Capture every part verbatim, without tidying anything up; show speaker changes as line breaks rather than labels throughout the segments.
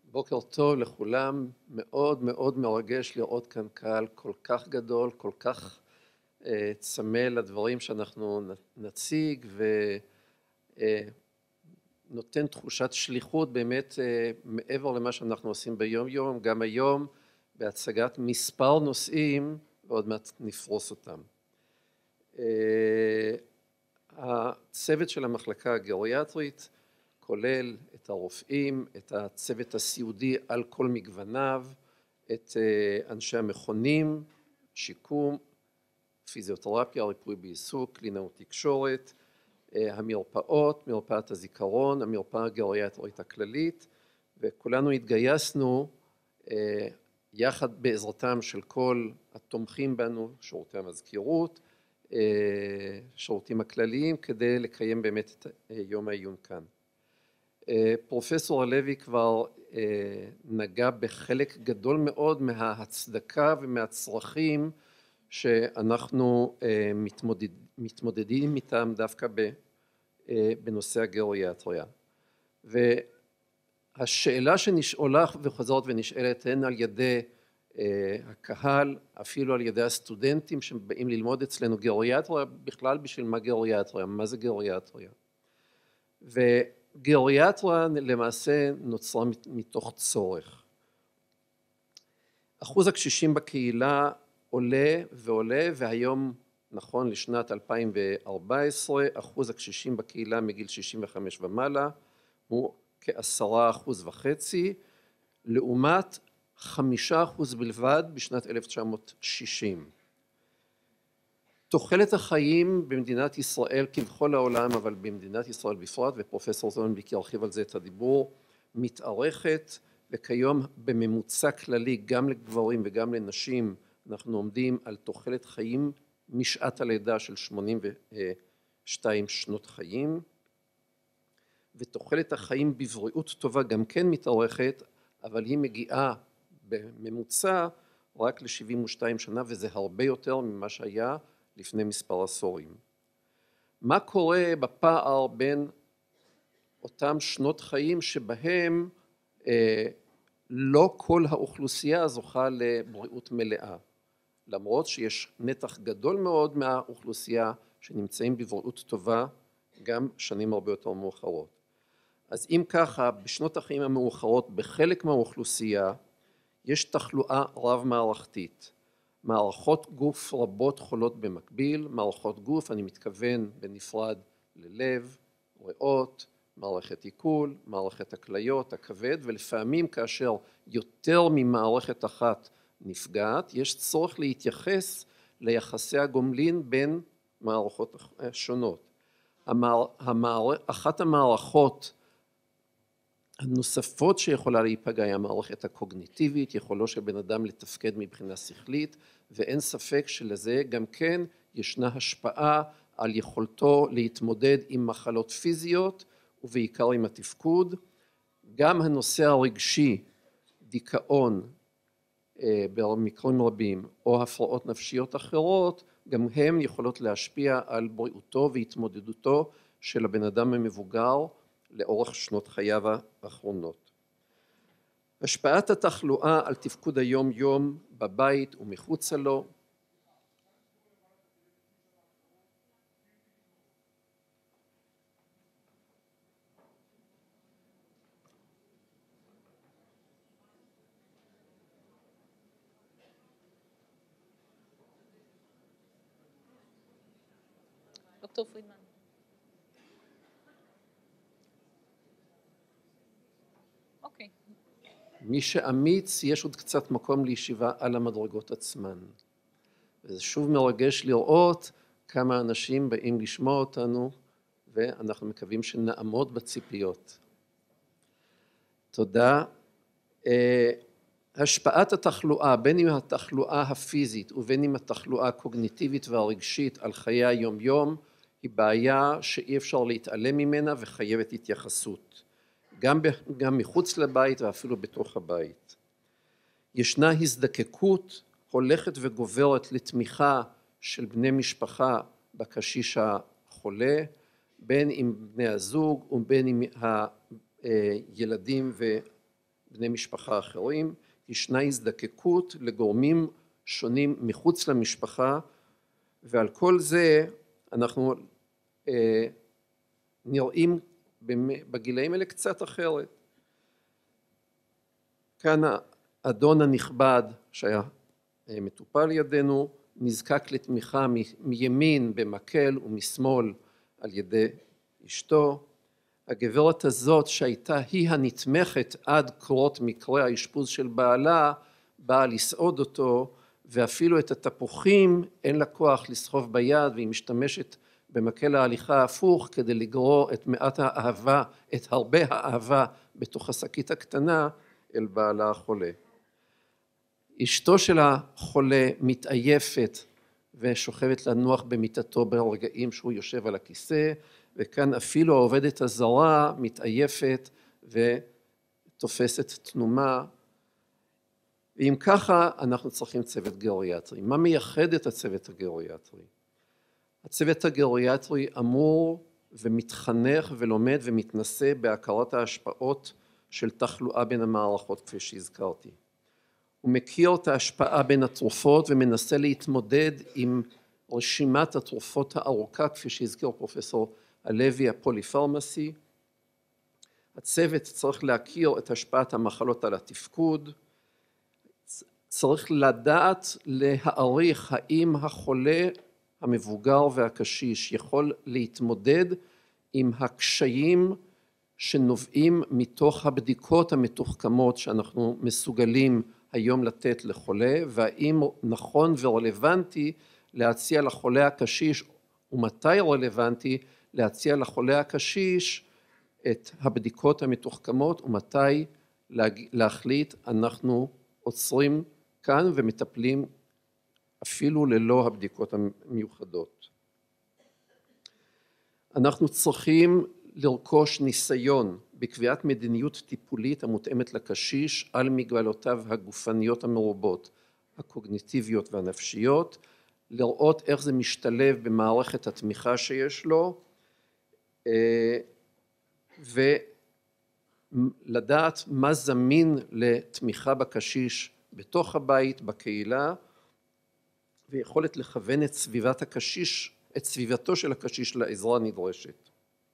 בוקר טוב לכולם, מאוד מאוד מרגש לראות כאן קהל כל כך גדול, כל כך uh, צמא לדברים שאנחנו נציג ונותן uh, תחושת שליחות באמת uh, מעבר למה שאנחנו עושים ביום יום, גם היום בהצגת מספר נושאים ועוד מעט נפרוס אותם. Uh, הצוות של המחלקה הגריאטרית כולל את הרופאים, את הצוות הסיעודי על כל מגווניו, את אנשי המכונים, שיקום, פיזיותרפיה, ריפוי בעיסוק, קלינאות תקשורת, המרפאות, מרפאת הזיכרון, המרפאה הגריאטרית הכללית, וכולנו התגייסנו יחד בעזרתם של כל התומכים בנו, שירותי המזכירות, שירותים הכלליים, כדי לקיים באמת את יום העיון כאן. פרופסור הלוי כבר נגע בחלק גדול מאוד מההצדקה ומהצרכים שאנחנו מתמודד, מתמודדים איתם דווקא בנושא הגריאטריה. והשאלה שנשאלה וחוזרת ונשאלת הן על ידי הקהל, אפילו על ידי הסטודנטים שבאים ללמוד אצלנו גריאטריה, בכלל בשביל מה גריאטריה, מה זה גריאטריה. ו גריאטריה למעשה נוצרה מתוך צורך. אחוז הקשישים בקהילה עולה ועולה, והיום נכון לשנת אלפיים וארבע עשרה אחוז הקשישים בקהילה מגיל שישים וחמש ומעלה הוא כעשרה אחוז וחצי, לעומת חמישה אחוז בלבד בשנת אלף תשע מאות שישים. תוחלת החיים במדינת ישראל כבכל העולם, אבל במדינת ישראל בפרט, ופרופסור זוננבליק ירחיב על זה את הדיבור, מתארכת, וכיום בממוצע כללי גם לגברים וגם לנשים אנחנו עומדים על תוחלת חיים משעת הלידה של שמונים ושתיים שנות חיים, ותוחלת החיים בבריאות טובה גם כן מתארכת, אבל היא מגיעה בממוצע רק ל-שבעים ושתיים שנה, וזה הרבה יותר ממה שהיה לפני מספר עשורים. מה קורה בפער בין אותם שנות חיים שבהם אה, לא כל האוכלוסייה זוכה לבריאות מלאה, למרות שיש נתח גדול מאוד מהאוכלוסייה שנמצאים בבריאות טובה גם שנים הרבה יותר מאוחרות. אז אם ככה, בשנות החיים המאוחרות בחלק מהאוכלוסייה יש תחלואה רב מערכתית. מערכות גוף רבות חולות במקביל, מערכות גוף אני מתכוון בנפרד ללב, ריאות, מערכת עיכול, מערכת הכליות, הכבד, ולפעמים כאשר יותר ממערכת אחת נפגעת, יש צורך להתייחס ליחסי הגומלין בין מערכות שונות. המער, המער, אחת המערכות הנוספות שיכולה להיפגע היא המערכת הקוגניטיבית, יכולו של בן אדם לתפקד מבחינה שכלית, ואין ספק שלזה גם כן ישנה השפעה על יכולתו להתמודד עם מחלות פיזיות ובעיקר עם התפקוד. גם הנושא הרגשי, דיכאון במקרים רבים או הפרעות נפשיות אחרות, גם הם יכולות להשפיע על בריאותו והתמודדותו של הבן אדם המבוגר לאורך שנות חייו האחרונות. השפעת התחלואה על תפקוד היום יום בבית ומחוצה לו.
דוקטור פרידמן. אוקיי.
מי שאמיץ, יש עוד קצת מקום לישיבה על המדרגות עצמן. וזה שוב מרגש לראות כמה אנשים באים לשמוע אותנו, ואנחנו מקווים שנעמוד בציפיות. תודה. השפעת התחלואה, בין אם התחלואה הפיזית ובין אם התחלואה הקוגניטיבית והרגשית על חיי היום יום, היא בעיה שאי אפשר להתעלם ממנה וחייבת התייחסות. גם, גם מחוץ לבית ואפילו בתוך הבית. ישנה הזדקקות הולכת וגוברת לתמיכה של בני משפחה בקשיש החולה, בין עם בני הזוג ובין עם הילדים בני משפחה אחרים, ישנה הזדקקות לגורמים שונים מחוץ למשפחה, ועל כל זה אנחנו אה, נראים בגילאים האלה קצת אחרת. כאן האדון הנכבד שהיה מטופל ידינו, נזקק לתמיכה מימין במקל ומשמאל על ידי אשתו. הגברת הזאת שהייתה היא הנתמכת עד קרות מקרה האשפוז של בעלה, באה לסעוד אותו, ואפילו את התפוחים אין לה כוח לסחוב ביד, והיא משתמשת במקל ההליכה ההפוך כדי לגרור את מעט האהבה, את הרבה האהבה בתוך השקית הקטנה אל בעלה החולה. אשתו של החולה מתעייפת ושוכבת לנוח במיטתו ברגעים שהוא יושב על הכיסא, וכאן אפילו העובדת הזרה מתעייפת ותופסת תנומה. ואם ככה אנחנו צריכים צוות גריאטרי. מה מייחד את הצוות הגריאטרי? הצוות הגריאטרי אמור ומתחנך ולומד ומתנסה בהכרת ההשפעות של תחלואה בין המערכות כפי שהזכרתי. הוא מכיר את ההשפעה בין התרופות ומנסה להתמודד עם רשימת התרופות הארוכה כפי שהזכיר פרופסור הלוי, הפוליפרמסי. הצוות צריך להכיר את השפעת המחלות על התפקוד, צריך לדעת להעריך האם החולה המבוגר והקשיש יכול להתמודד עם הקשיים שנובעים מתוך הבדיקות המתוחכמות שאנחנו מסוגלים היום לתת לחולה, והאם נכון ורלוונטי להציע לחולה הקשיש, ומתי רלוונטי להציע לחולה הקשיש את הבדיקות המתוחכמות, ומתי להחליט אנחנו עוצרים כאן ומטפלים אפילו ללא הבדיקות המיוחדות. אנחנו צריכים לרכוש ניסיון בקביעת מדיניות טיפולית המותאמת לקשיש על מגבלותיו הגופניות המרובות, הקוגניטיביות והנפשיות, לראות איך זה משתלב במערכת התמיכה שיש לו, ולדעת מה זמין לתמיכה בקשיש בתוך הבית, בקהילה, ויכולת לכוון את סביבת הקשיש, את סביבתו של הקשיש לעזרה הנדרשת.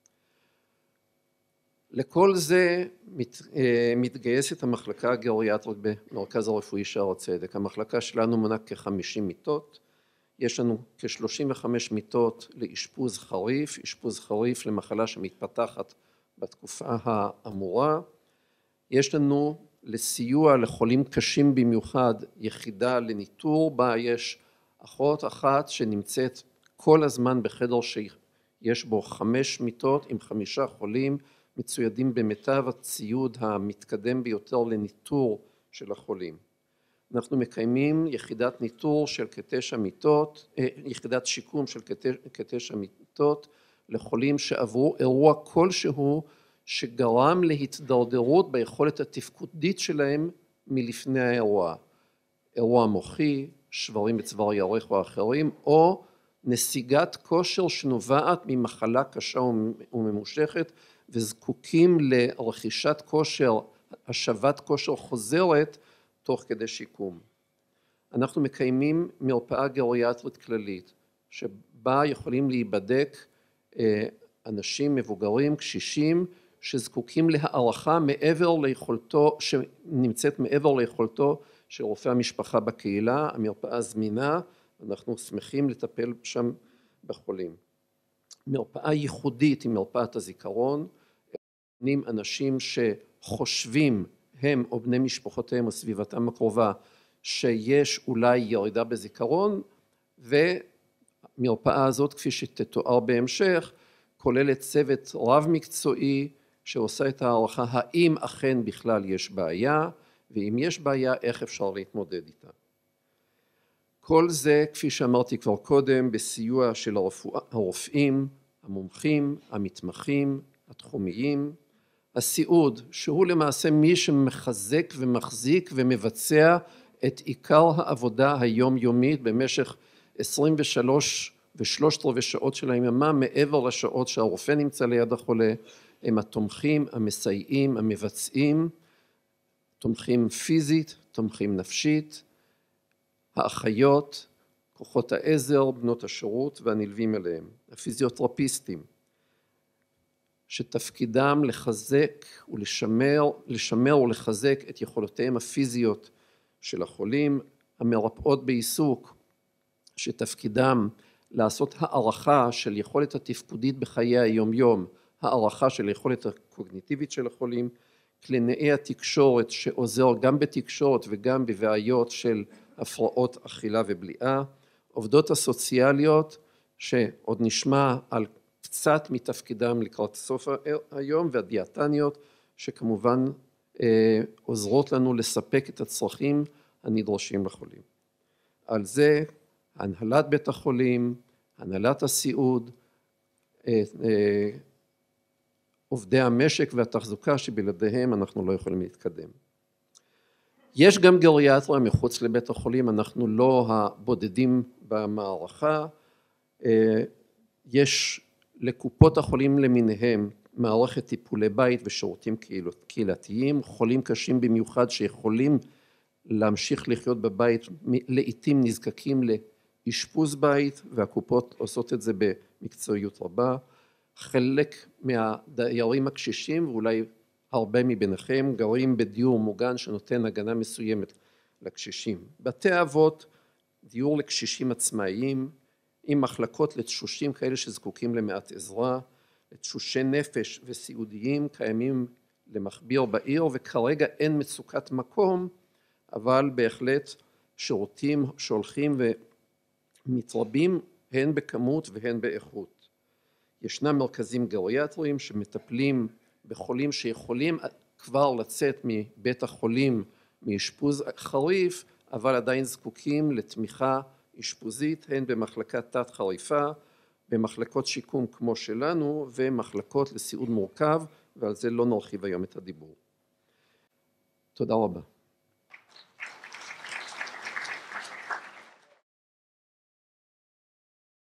לכל זה מת, מתגייסת המחלקה הגריאטרית במרכז הרפואי שער הצדק. המחלקה שלנו מונה כ-חמישים מיטות, יש לנו כ-שלושים וחמש מיטות לאשפוז חריף, אשפוז חריף למחלה שמתפתחת בתקופה האמורה. יש לנו לסיוע לחולים קשים במיוחד יחידה לניטור, בה יש אחות אחת שנמצאת כל הזמן בחדר שיש בו חמש מיטות עם חמישה חולים, מצוידים במיטב הציוד המתקדם ביותר לניטור של החולים. אנחנו מקיימים יחידת ניטור של כתשע מיטות, יחידת שיקום של כתשע מיטות לחולים שעברו אירוע כלשהו שגרם להתדרדרות ביכולת התפקודית שלהם מלפני האירוע. אירוע מוחי, שברים בצוואר הירך או אחרים, או נסיגת כושר שנובעת ממחלה קשה וממושכת, וזקוקים לרכישת כושר, השבת כושר חוזרת תוך כדי שיקום. אנחנו מקיימים מרפאה גריאטרית כללית, שבה יכולים להיבדק אנשים מבוגרים, קשישים, שזקוקים להערכה מעבר ליכולתו, שנמצאת מעבר ליכולתו של רופא המשפחה בקהילה. המרפאה זמינה, אנחנו שמחים לטפל שם בחולים. מרפאה ייחודית היא מרפאת הזיכרון, נותנים אנשים שחושבים הם או בני משפחותיהם או סביבתם הקרובה שיש אולי ירידה בזיכרון, ומרפאה הזאת כפי שתתואר בהמשך כוללת צוות רב מקצועי שעושה את הערכה האם אכן בכלל יש בעיה, ואם יש בעיה איך אפשר להתמודד איתה. כל זה כפי שאמרתי כבר קודם בסיוע של הרפוא, הרופאים, המומחים, המתמחים, התחומיים, הסיעוד שהוא למעשה מי שמחזק ומחזיק ומבצע את עיקר העבודה היומיומית במשך עשרים ושלוש ושלושת רבעי שעות של היממה מעבר לשעות שהרופא נמצא ליד החולה, הם התומכים, המסייעים, המבצעים, תומכים פיזית, תומכים נפשית, האחיות, כוחות העזר, בנות השירות והנלווים אליהם, הפיזיותרפיסטים, שתפקידם לחזק ולשמר, לשמר ולחזק את יכולותיהם הפיזיות של החולים, המרפאות בעיסוק, שתפקידם לעשות הערכה של יכולת התפקודית בחיי היום-יום, הערכה של יכולת הקוגניטיבית של החולים, קלינאי התקשורת שעוזר גם בתקשורת וגם בבעיות של הפרעות אכילה ובליעה, עובדות הסוציאליות שעוד נשמע על קצת מתפקידם לקראת סוף היום, והדיאטניות שכמובן עוזרות לנו לספק את הצרכים הנדרשים לחולים. על זה הנהלת בית החולים, הנהלת הסיעוד, עובדי המשק והתחזוקה שבלעדיהם אנחנו לא יכולים להתקדם. יש גם גריאטריה מחוץ לבית החולים, אנחנו לא הבודדים במערכה, יש לקופות החולים למיניהם מערכת טיפולי בית ושירותים קהילתיים, חולים קשים במיוחד שיכולים להמשיך לחיות בבית, לעתים נזקקים לאשפוז בית והקופות עושות את זה במקצועיות רבה, חלק מהדיירים הקשישים ואולי הרבה מביניכם גרים בדיור מוגן שנותן הגנה מסוימת לקשישים. בתי אבות, דיור לקשישים עצמאיים, עם מחלקות לתשושים כאלה שזקוקים למעט עזרה, לתשושי נפש וסיעודיים קיימים למכביר בעיר, וכרגע אין מצוקת מקום, אבל בהחלט שירותים שהולכים ומתרבים הן בכמות והן באיכות. ישנם מרכזים גריאטריים שמטפלים בחולים שיכולים כבר לצאת מבית החולים מאשפוז חריף, אבל עדיין זקוקים לתמיכה אשפוזית, הן במחלקת תת חריפה, במחלקות שיקום כמו שלנו, ומחלקות לסיעוד מורכב, ועל זה לא נרחיב היום את הדיבור. תודה רבה.